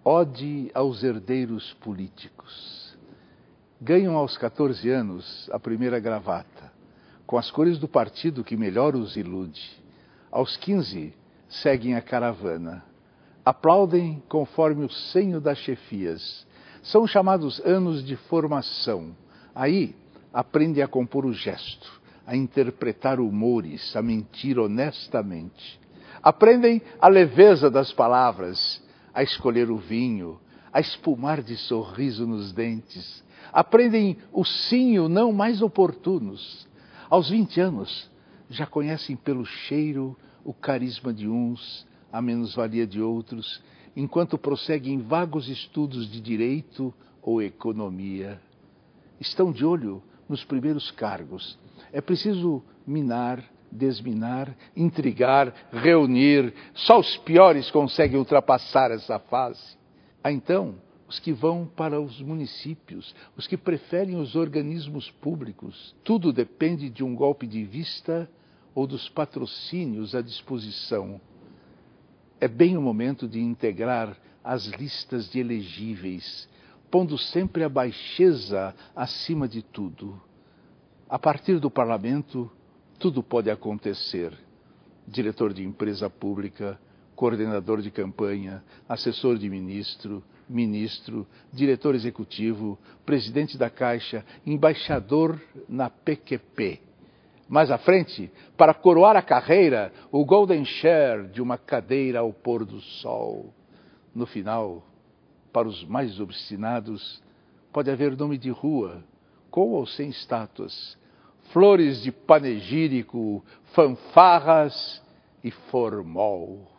Ode aos herdeiros políticos. Ganham aos 14 anos a primeira gravata, com as cores do partido que melhor os ilude. Aos 15, seguem a caravana. Aplaudem conforme o senho das chefias. São chamados anos de formação. Aí, aprendem a compor o gesto, a interpretar humores, a mentir honestamente. Aprendem a leveza das palavras, a escolher o vinho, a espumar de sorriso nos dentes. Aprendem o sim e o não mais oportunos. Aos 20 anos, já conhecem pelo cheiro o carisma de uns, a menos-valia de outros, enquanto prosseguem vagos estudos de direito ou economia. Estão de olho nos primeiros cargos. É preciso minar, desminar, intrigar, reunir. Só os piores conseguem ultrapassar essa fase. Há então os que vão para os municípios, os que preferem os organismos públicos. Tudo depende de um golpe de vista ou dos patrocínios à disposição. É bem o momento de integrar as listas de elegíveis, pondo sempre a baixeza acima de tudo. A partir do parlamento, tudo pode acontecer. Diretor de empresa pública, coordenador de campanha, assessor de ministro, diretor executivo, presidente da Caixa, embaixador na PQP. Mais à frente, para coroar a carreira, o golden share de uma cadeira ao pôr do sol. No final, para os mais obstinados, pode haver nome de rua, com ou sem estátuas, flores de panegírico, fanfarras e formol.